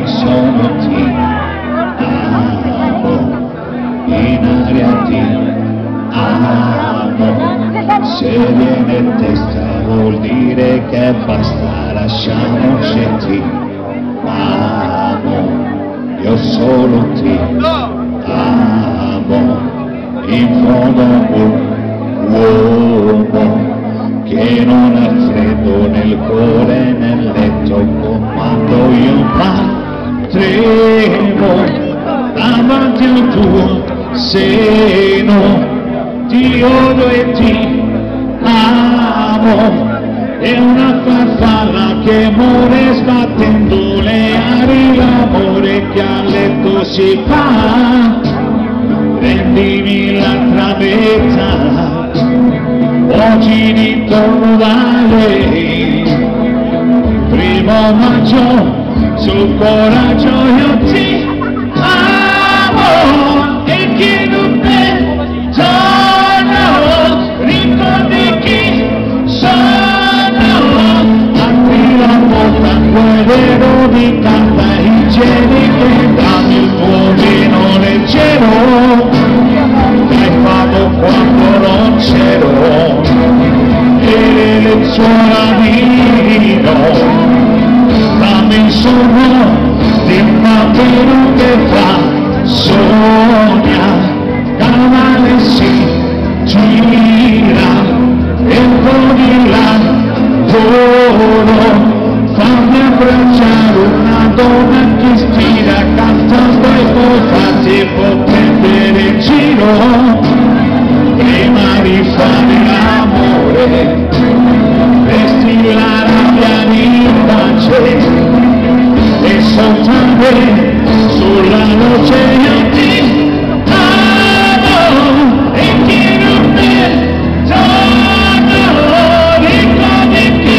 sono ti amo, in aria ti amo, se viene testa vuol dire che basta, lasciamoci ti amo, io solo ti amo, in fondo un uomo che non ha freddo nel cuore nel letto, quando io tremo davanti al tuo seno, ti odio e ti amo, è una farfalla che muore sbattendo le ali, l'amore che a letto si fa, prendimi l'altra metà, oggi ritorno da lei, 1° maggio, sul coraggio io ti amo, e chi non perdono, ricordi chi sono, apri la porta, guerrero di carta igienica, dammi il tuo vino leggero, hai fatto quando non c'ero, e le lenzuola di vino, dammi il suono di un bambino che fa sogna, cavallo si gira, e un po' di lavoro, fammi abbracciare una donna che stira, cantando e poi fatti può prendere in giro, prima di fare l'amore, vesti la rabbia di pace, e soltanto sulla luce io ti amo, e chi non perdono, ricordi chi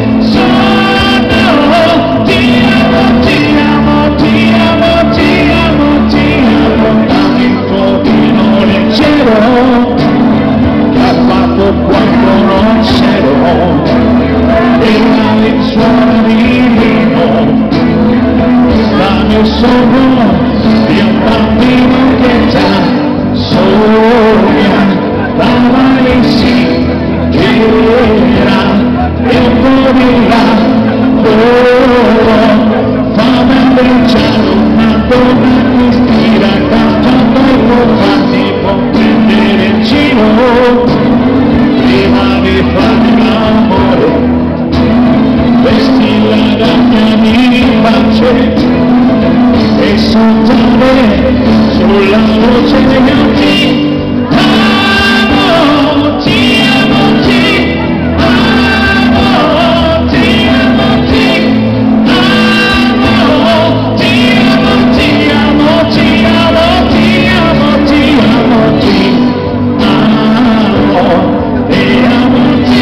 sono, ti amo, ti amo, ti amo, ti amo, ti amo, dammi il tuo vino leggero, che ha fatto quando non c'ero, e la lenzuola di vino, dammi il sogno di un bambino che già sogna, davanti si gira, e un po' di lavoro, fammi abbracciare una donna che stira, cantando i profani può prendere in giro, prima di fare l'amore, vesti la rabbia di pace, e soltanto sulla luce io ti amo, ti amo, ti amo, ti amo, ti amo, ti amo, ti amo, ti amo, ti amo, ti amo, ti amo, ti amo, ti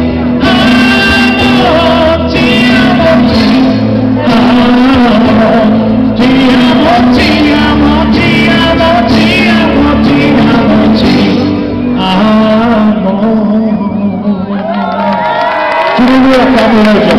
amo, ti amo, ti amo, ti amo, ti amo, ti amo, ti amo, ti amo. Ci ringraziamo.